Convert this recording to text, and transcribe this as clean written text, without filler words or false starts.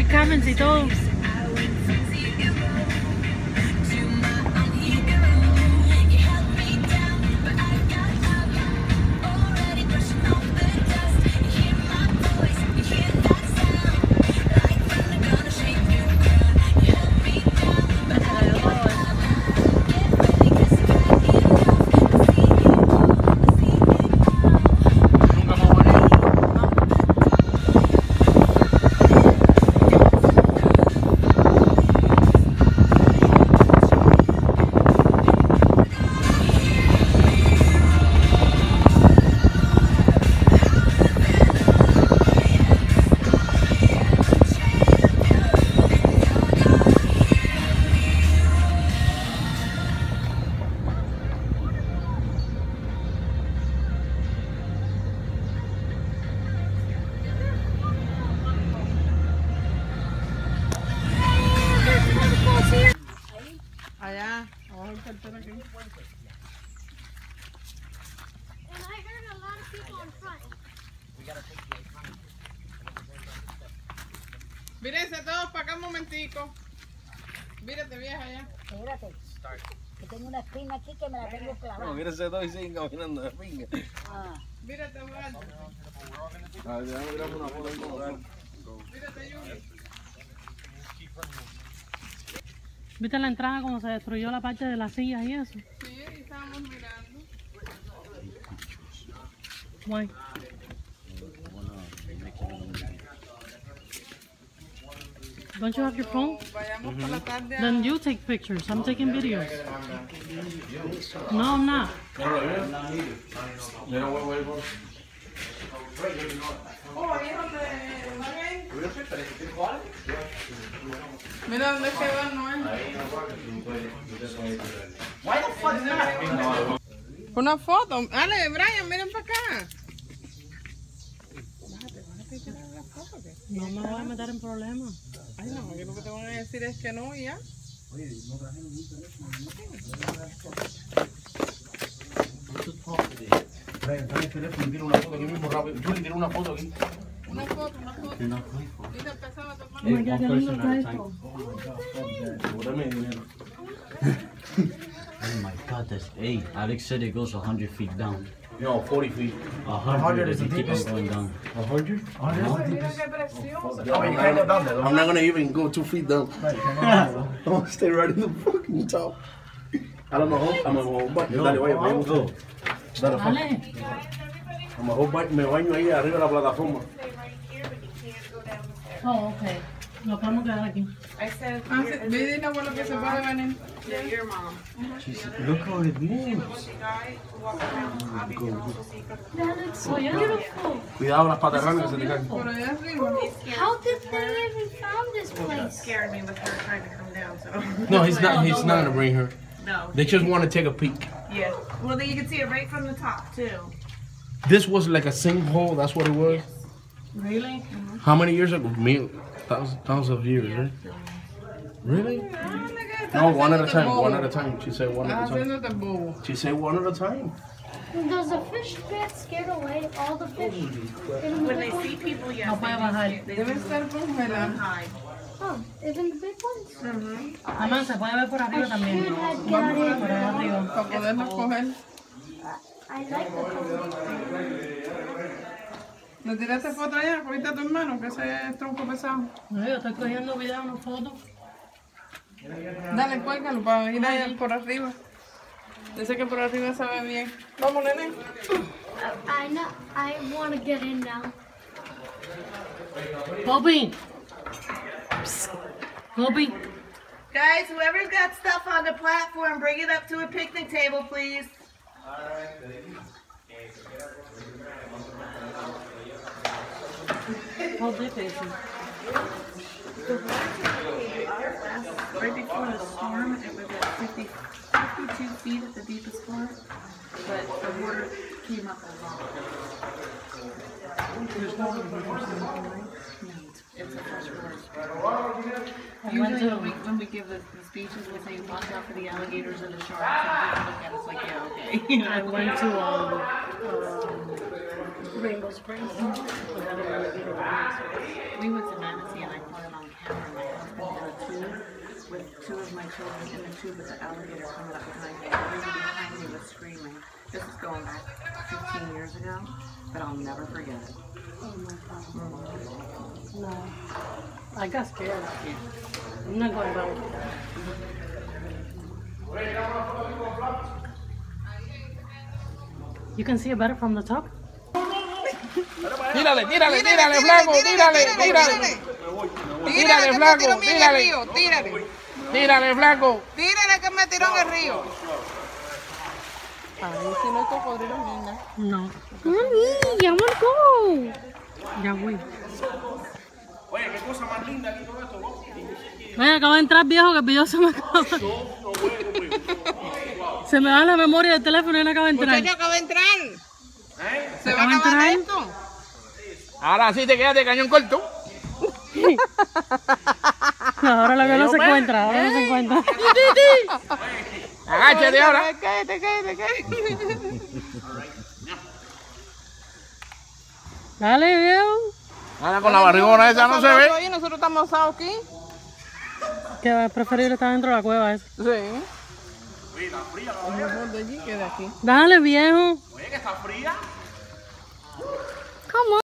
cabins y todo. Allá, vamos a saltar aquí. And I heard a lot of people in front. Mírense todos para acá un momentico. Mírate vieja allá. Espérate, que tengo una espina aquí que me la tengo clavada. No, mírense todos y siguen caminando de pinga. Ah, Mírate Osvaldo. A ver, déjame tirarme una foto ahí con Osvaldo. Mírate Yuki. ¿Viste la entrada como se destruyó la parte de las sillas y eso? Sí, ahí estábamos mirando. Why? Don't you have your phone? Vayamos por la tarde a... Then you take pictures. I'm taking videos. No, I'm not. Oh, ahí es donde van. Mira dónde es que van, ¿no es? Una foto. Ale, Brian, miren para acá. No me voy a meter en problemas. Ay, no, que lo que te van a decir es que no y ya. Trae el teléfono y tira una foto aquí mismo rápido. Juli, tira una foto aquí. Una foto. Y te empezaba a tomar. Oh my God, qué lindo está esto. Bótame dinero. Oh my god, that's 8. Alex said it goes 100 feet down. No, 40 feet. 100 if you keep on going down. 100? Mira qué precioso. I'm not gonna even go 2 feet down. I'm gonna stay right in the fucking top. I don't know. I'm gonna dale, vaya, vaya. Go. Dale, fuck. Dale. A lo mejor me baño ahí arriba de la plataforma. Oh, okay. Nos podemos quedar aquí. Ah, sí, ve dile abuelo que se puede venir. Look how it moves. That looks so Oh, yeah. beautiful. Cuidado las patas grandes que se te caen. Por allá arriba. How did they even found this place? Scared me with her trying to come down, so. No, he's not gonna bring her. No. They just want to take a peek. Yeah. Well, then you can see it right from the top, too. This was like a sinkhole, that's what it was? Really? How many years ago? Thousands of years, right? Really? No, one at a time, one at a time. She said one at a time. Haciéndote bobo. She said one at a time. Does the fish get scared away? All the fish? When they see people, yes, No puede bajar. Debe estar congelado. hide. Oh, even the big ones? Además, se puede ver por arriba también. Should have got Por it. allá arriba. Para poderlos coger. I like the color. ¿Le tiraste foto allá? ¿Cogiste a tu hermano? Que ese es tronco pesado. No, yo estoy cogiendo videos, unas fotos. Dale, cuélgalo para ir allá por arriba. Dice que por arriba se ve bien. Vamos, nene. I want to get in now. Kobe. Kobe. Guys, whoever's got stuff on the platform, bring it up to a picnic table, please. How deep is it? Right before the storm, it was at 52 feet at the deepest part, but the water came up a lot. No, it's a freshwater spring. Usually when we give the speeches, we say watch out for the alligators and the sharks, and people look at us like, yeah, okay. You know, I went to Rainbow Springs. we went to Manatee and I caught it on camera. zoo with two of my children in the tube with the alligator coming up behind me. Everybody behind me was screaming. This is going back 15 years ago, but I'll never forget it. Oh my God. No. I got scared. I'm not going back. You can see it better from the top? Tírale, tírale, tírale, flaco, tírale, tírale. Tírale, flaco, tírale. Tírale, flaco. Tírale que me tiró en el río. Ay, si no hay cocodrilo, niña. No. Mami, ya marcó. Ya voy. Oye, qué cosa más linda aquí todo esto, ¿no? Vaya, acabo de entrar viejo, que el video se me acaba. Se me va la memoria del teléfono y no acaba de entrar. Muchacho, acaba de entrar. ¿Se va a ¿Acaba de acabar entrar? esto? Ahora sí te quedas de cañón corto. No, ahora la que no se encuentra, ahora no se encuentra. Agáchate ahora. Cállate. Dale, viejo. Ahora con la barrigona esa no se ve. Oye, nosotros estamos asados aquí. Que es preferible estar dentro de la cueva esa. Sí. Mejor de allí que de aquí. Dale, viejo. Oye, que está fría. Come on.